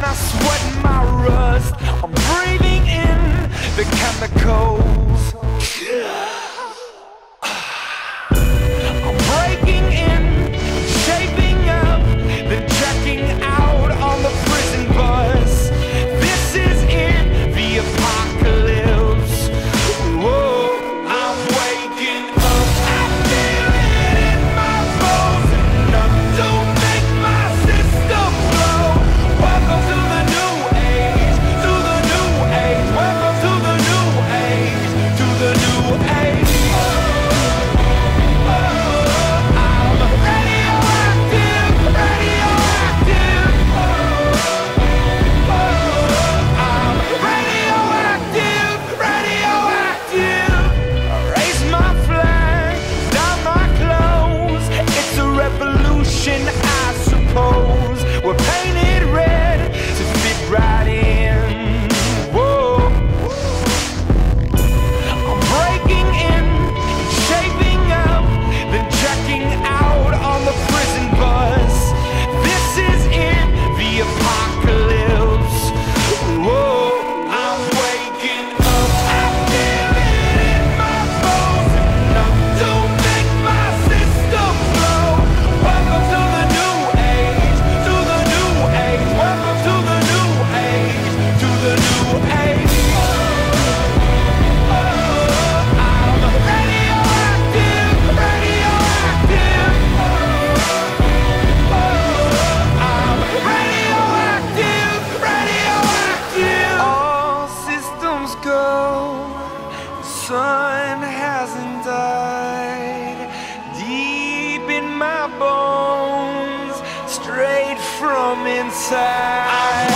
I sweat my rust. I'm breathing in the chemicals. I'm breaking in, shaping up, then checking out on the prison bus. This is it, the apocalypse. Whoa, I'm waking up. I feel it in my bones, enough to make my system blow. Welcome to the new age, to the new age. Welcome to the new age, to the new age. I'm radioactive, radioactive. I'm radioactive, radioactive. Raise my flag, down my clothes. It's a revolution, I suppose. We're painted red to fit right in. Whoa. I'm breaking in, shaping up, then checking out on the prison bus. This is it, the apocalypse. Whoa, I'm waking up. I feel it in my bones, enough to make my system blow. Welcome to the new age, to the new age. Welcome to the new age, to the new age. I'm radioactive, radioactive. I'm radioactive, radioactive. All systems go. Sun hasn't died. Deep in my bones, straight from inside.